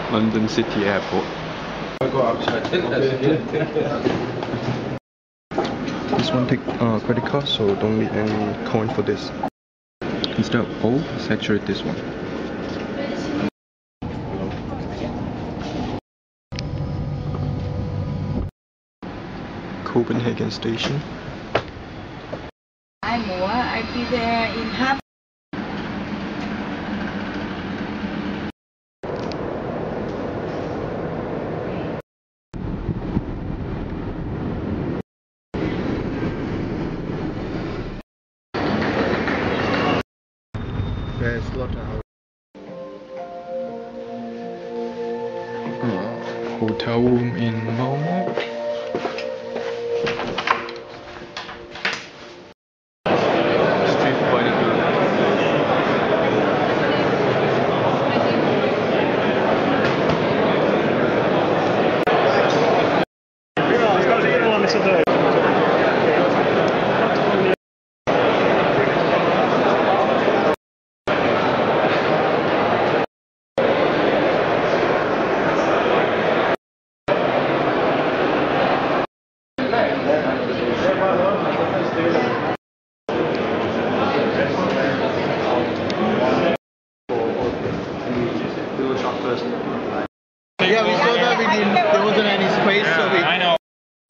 London City Airport. This one take credit card, so don't need any coin for this. Instead of O, it's actually this one. Copenhagen station. I'll be there in half. There's slaughterhouse. Hotel room in Malmo. Street fighting. Yeah, we saw that there wasn't any space, so we... I know.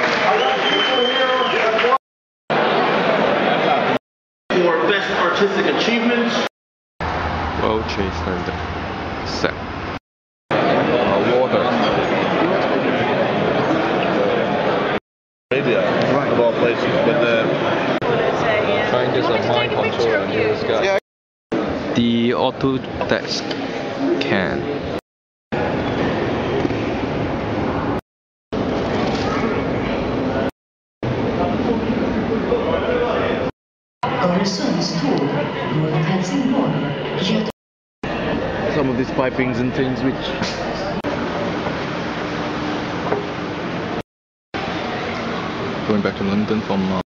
For best artistic achievements. World Trade Center. Set. Water. Arabia, right. Of all places, but Try and get some mind control on this guy. Yeah. The Autodesk can. Some of these pipings and things which going back to London from